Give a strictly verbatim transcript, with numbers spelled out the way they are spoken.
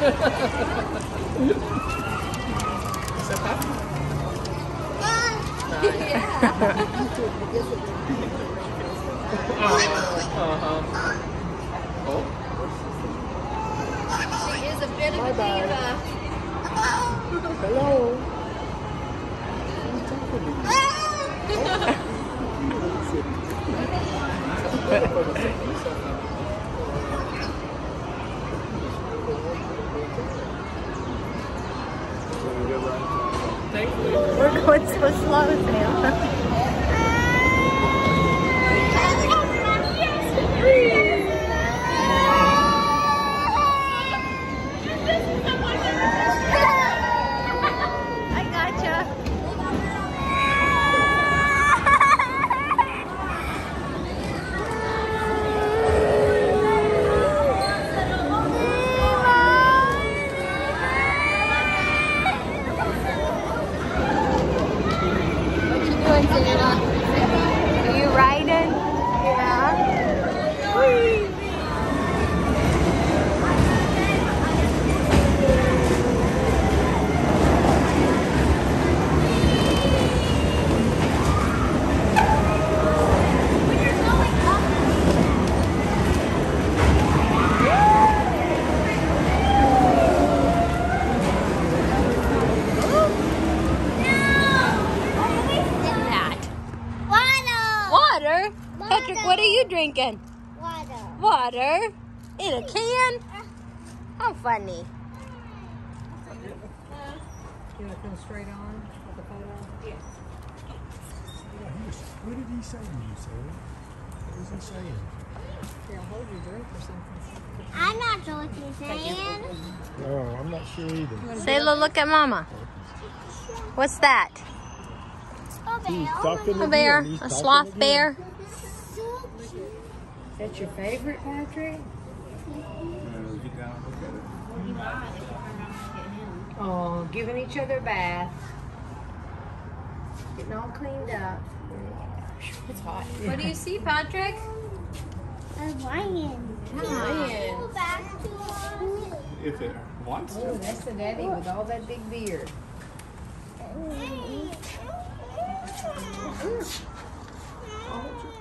that pop? Yeah. Uh-huh. Oh. She is a bit of a diva. Hello. Thank you. We're going so slow, Sam. I gotcha. What you doing, Santa? Are you riding? Yeah. Whee! Water? Patrick, what are you drinking? Water. Water? In a can? How funny. You want to come straight on with the photo? Yeah. What did he say to you, Sarah? What was he saying? Here, I'll hold your drink or something. I'm not sure what you're saying. No, I'm not sure either. Sayla, look at Mama. What's that? A He's bear. talking A bear? again. He's A talking sloth again. bear? That's your favorite, Patrick? Oh, giving each other a bath. Getting all cleaned up. It's hot. What do you see, Patrick? A lion. Lion. Go back to mommy. If it wants to. Oh, that's the daddy with all that big beard. Hey. I'll hold you.